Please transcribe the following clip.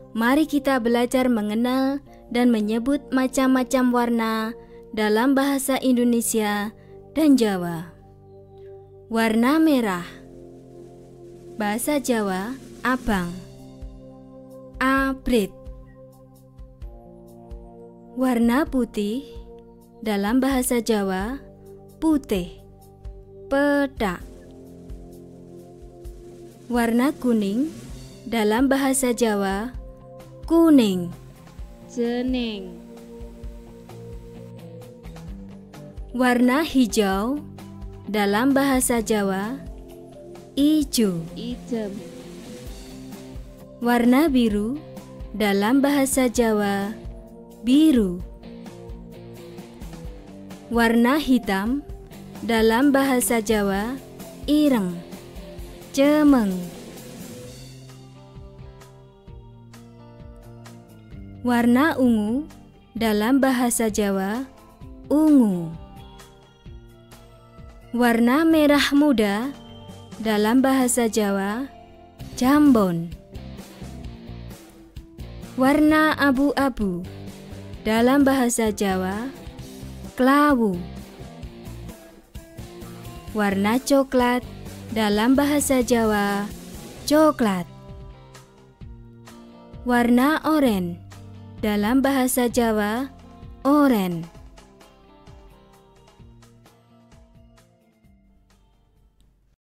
Mari kita belajar mengenal dan menyebut macam-macam warna dalam bahasa Indonesia dan Jawa. Warna merah, bahasa Jawa abang, abrit. Warna putih, dalam bahasa Jawa putih, pethak. Warna kuning, dalam bahasa Jawa kuning, jening. Warna hijau, dalam bahasa Jawa ijo, Ijem. Warna biru, dalam bahasa Jawa biru. Warna hitam, dalam bahasa Jawa ireng, cemeng. Warna ungu, dalam bahasa Jawa ungu. Warna merah muda, dalam bahasa Jawa jambon. Warna abu-abu, dalam bahasa Jawa klawu. Warna coklat, dalam bahasa Jawa coklat. Warna oranye, dalam bahasa Jawa oren.